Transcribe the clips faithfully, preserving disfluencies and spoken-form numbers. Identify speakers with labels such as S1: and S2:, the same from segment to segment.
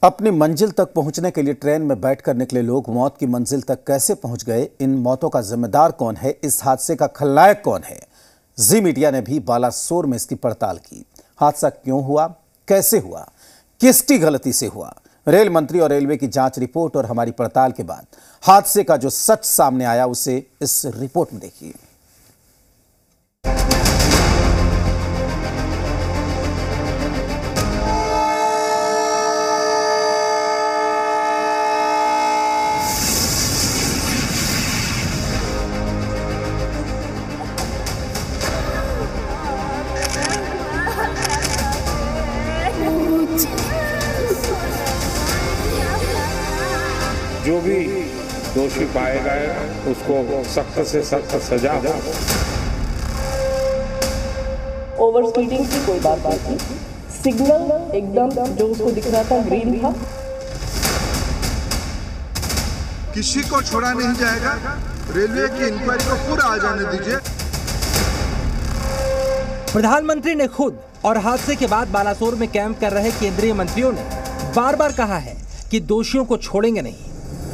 S1: अपनी मंजिल तक पहुंचने के लिए ट्रेन में बैठकर निकले लोग मौत की मंजिल तक कैसे पहुंच गए, इन मौतों का जिम्मेदार कौन है, इस हादसे का खलनायक कौन है। जी मीडिया ने भी बालासोर में इसकी पड़ताल की। हादसा क्यों हुआ, कैसे हुआ, किसकी गलती से हुआ। रेल मंत्री और रेलवे की जांच रिपोर्ट और हमारी पड़ताल के बाद हादसे का जो सच सामने आया उसे इस रिपोर्ट में देखिए।
S2: जो भी दोषी पाए गए उसको सख्त से सख्त सजा हो।
S3: ओवर स्पीडिंग की कोई बात नहीं थी। सिग्नल एकदम जो उसको दिख रहा था ग्रीन था।
S4: किसी को छोड़ा नहीं जाएगा। रेलवे की इंक्वायरी को पूरा आ जाने दीजिए।
S5: प्रधानमंत्री ने खुद और हादसे के बाद बालासोर में कैंप कर रहे केंद्रीय मंत्रियों ने बार बार कहा है कि दोषियों को छोड़ेंगे नहीं।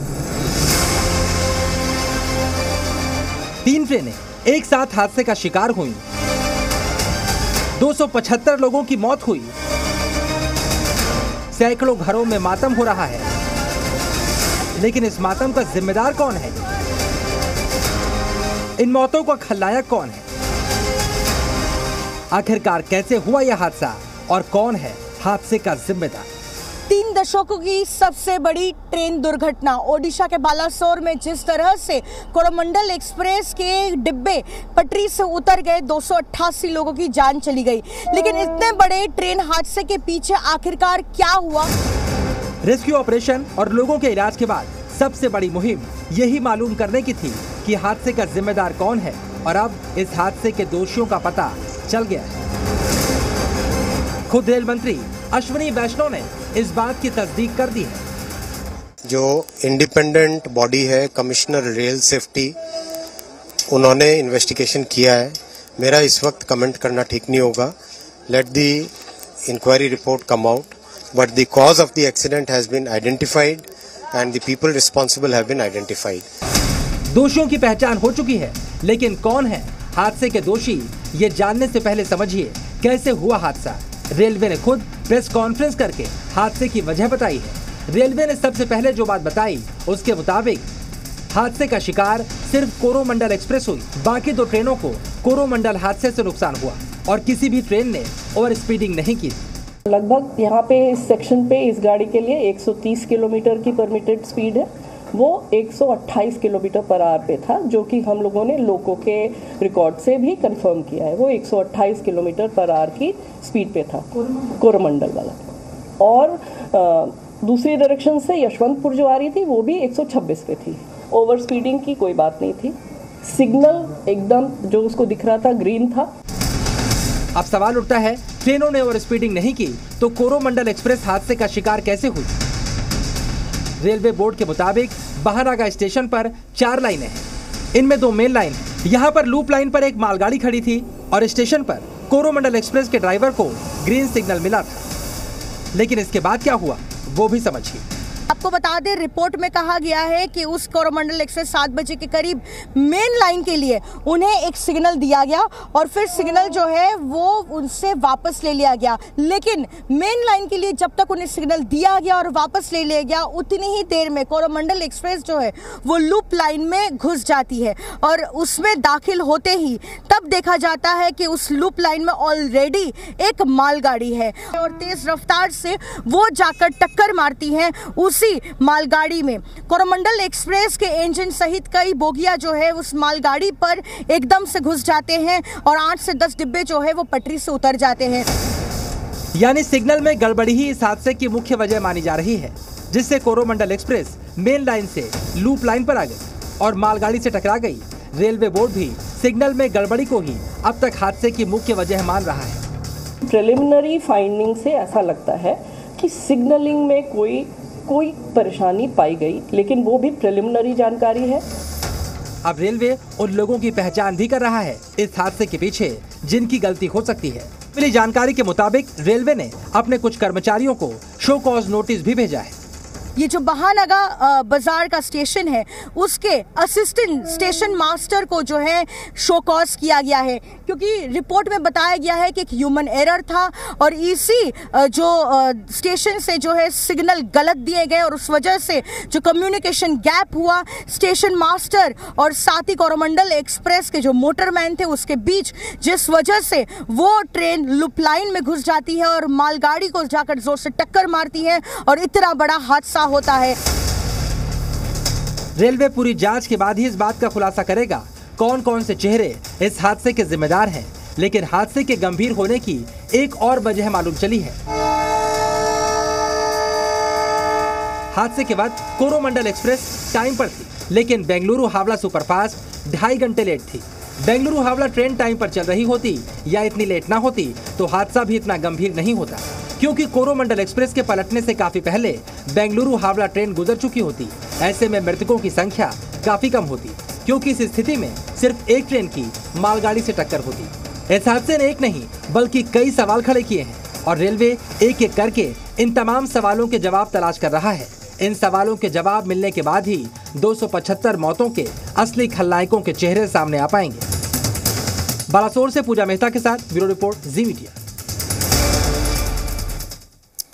S5: तीन ट्रेनें एक साथ हादसे का शिकार हुई, दो सौ पचहत्तर लोगों की मौत हुई, सैकड़ों घरों में मातम हो रहा है। लेकिन इस मातम का जिम्मेदार कौन है? इन मौतों का खलनायक कौन है? आखिरकार कैसे हुआ यह हादसा और कौन है हादसे का जिम्मेदार?
S6: तीन दशकों की सबसे बड़ी ट्रेन दुर्घटना ओडिशा के बालासोर में जिस तरह से कोरोमंडल एक्सप्रेस के डिब्बे पटरी से उतर गए, दो सौ अट्ठासी लोगों की जान चली गई। लेकिन इतने बड़े ट्रेन हादसे के पीछे आखिरकार क्या हुआ?
S5: रेस्क्यू ऑपरेशन और लोगों के इलाज के बाद सबसे बड़ी मुहिम यही मालूम करने की थी कि हादसे का जिम्मेदार कौन है, और अब इस हादसे के दोषियों का पता चल गया है। खुद रेल मंत्री अश्विनी वैष्णव ने इस बात की तस्दीक कर दी है।
S7: जो इंडिपेंडेंट बॉडी है कमिश्नर रेल सेफ्टी, उन्होंने इन्वेस्टिगेशन किया है। मेरा इस वक्त कमेंट करना ठीक नहीं होगा। Let the inquiry report come out, but the cause of the accident has been identified and the people responsible have been identified.
S5: दोषियों की पहचान हो चुकी है, लेकिन कौन है हादसे के दोषी, ये जानने से पहले समझिए कैसे हुआ हादसा। रेलवे ने खुद प्रेस कॉन्फ्रेंस करके हादसे की वजह बताई है। रेलवे ने सबसे पहले जो बात बताई उसके मुताबिक हादसे का शिकार सिर्फ कोरोमंडल एक्सप्रेस हुई। बाकी दो ट्रेनों को कोरोमंडल हादसे से नुकसान हुआ और किसी भी ट्रेन ने ओवर स्पीडिंग नहीं की।
S3: लगभग यहाँ पे इस सेक्शन पे इस गाड़ी के लिए एक सौ तीस किलोमीटर की परमिटेड स्पीड है, वो एक सौ अट्ठाईस किलोमीटर पर आवर पे था, जो कि हम लोगों ने लोगों के रिकॉर्ड से भी कंफर्म किया है। वो एक सौ अट्ठाईस किलोमीटर पर आवर की स्पीड पे था कोरोमंडल वाला। और आ, दूसरी डायरेक्शन से यशवंतपुर जो आ रही थी वो भी एक सौ छब्बीस पे थी। ओवर स्पीडिंग की कोई बात नहीं थी। सिग्नल एकदम जो उसको दिख रहा था ग्रीन था।
S5: अब सवाल उठता है, ट्रेनों ने ओवर स्पीडिंग नहीं की तो कोरोमंडल एक्सप्रेस हादसे का शिकार कैसे हुई? रेलवे बोर्ड के मुताबिक बहानागा स्टेशन पर चार लाइनें हैं, इनमें दो मेन लाइन है। यहाँ पर लूप लाइन पर एक मालगाड़ी खड़ी थी और स्टेशन पर कोरोमंडल एक्सप्रेस के ड्राइवर को ग्रीन सिग्नल मिला था। लेकिन इसके बाद क्या हुआ वो भी समझिए।
S6: आपको बता दें, रिपोर्ट में कहा गया है कि उस कोरोमंडल एक्सप्रेस सात बजे के करीब मेन लाइन के लिए उन्हें एक सिग्नल दिया गया और फिर सिग्नल जो है वो उनसे वापस ले लिया गया। लेकिन मेन लाइन के लिए जब तक उन्हें सिग्नल दिया गया और वापस ले लिया गया, उतनी ही देर में कोरोमंडल एक्सप्रेस जो है वो लूप लाइन में घुस जाती है और उसमें दाखिल होते ही तब देखा जाता है कि उस लूप लाइन में ऑलरेडी एक मालगाड़ी है और तेज रफ्तार से वो जाकर टक्कर मारती है उसी मालगाड़ी में। कोरोमंडल एक्सप्रेस के इंजन सहित कई बोगियां जो है उस मालगाड़ी पर एकदम से घुस जाते हैं और आठ से दस डिब्बे जो है वो पटरी से उतर जाते हैं।
S5: यानी सिग्नल में गड़बड़ी ही इस हादसे की मुख्य वजह मानी जा रही है, जिससे कोरोमंडल एक्सप्रेस मेन लाइन से लूप लाइन पर आ गई और मालगाड़ी से टकरा गई। रेलवे बोर्ड भी सिग्नल में गड़बड़ी को ही अब तक हादसे की मुख्य वजह मान रहा है।
S3: प्रिलिमिनरी फाइंडिंग से ऐसा लगता है कि सिग्नलिंग में कोई कोई परेशानी पाई गई, लेकिन वो भी प्रिलिमिनरी जानकारी है।
S5: अब रेलवे उन लोगों की पहचान भी कर रहा है इस हादसे के पीछे जिनकी गलती हो सकती है। मिली जानकारी के मुताबिक रेलवे ने अपने कुछ कर्मचारियों को शो कॉज नोटिस भी भेजा है।
S6: ये जो बहानगा बाजार का स्टेशन है उसके असिस्टेंट स्टेशन मास्टर को जो है शो कॉज किया गया है, क्योंकि रिपोर्ट में बताया गया है कि एक ह्यूमन एरर था और इसी जो स्टेशन से जो है सिग्नल गलत दिए गए और उस वजह से जो कम्युनिकेशन गैप हुआ स्टेशन मास्टर और साथ ही कोरोमंडल एक्सप्रेस के जो मोटरमैन थे उसके बीच, जिस वजह से वो ट्रेन लूप लाइन में घुस जाती है और मालगाड़ी को जाकर जोर से टक्कर मारती है और इतना बड़ा हादसा होता है।
S5: रेलवे पूरी जांच के बाद ही इस बात का खुलासा करेगा कौन कौन से चेहरे इस हादसे के जिम्मेदार हैं, लेकिन हादसे के गंभीर होने की एक और वजह मालूम चली है। हादसे के बाद कोरोमंडल एक्सप्रेस टाइम पर थी, लेकिन बेंगलुरु हावड़ा सुपरफास्ट ढाई घंटे लेट थी। बेंगलुरु हावड़ा ट्रेन टाइम पर चल रही होती या इतनी लेट ना होती तो हादसा भी इतना गंभीर नहीं होता, क्योंकि कोरोमंडल एक्सप्रेस के पलटने से काफी पहले बेंगलुरु हावड़ा ट्रेन गुजर चुकी होती। ऐसे में मृतकों की संख्या काफी कम होती, क्योंकि इस स्थिति में सिर्फ एक ट्रेन की मालगाड़ी से टक्कर होती। इस हादसे ने एक नहीं बल्कि कई सवाल खड़े किए हैं और रेलवे एक एक करके इन तमाम सवालों के जवाब तलाश कर रहा है। इन सवालों के जवाब मिलने के बाद ही दो सौ पचहत्तर मौतों के असली खलनायकों के चेहरे सामने आ पाएंगे। बालासोर से पूजा मेहता के साथ ब्यूरो रिपोर्ट, जी मीडिया।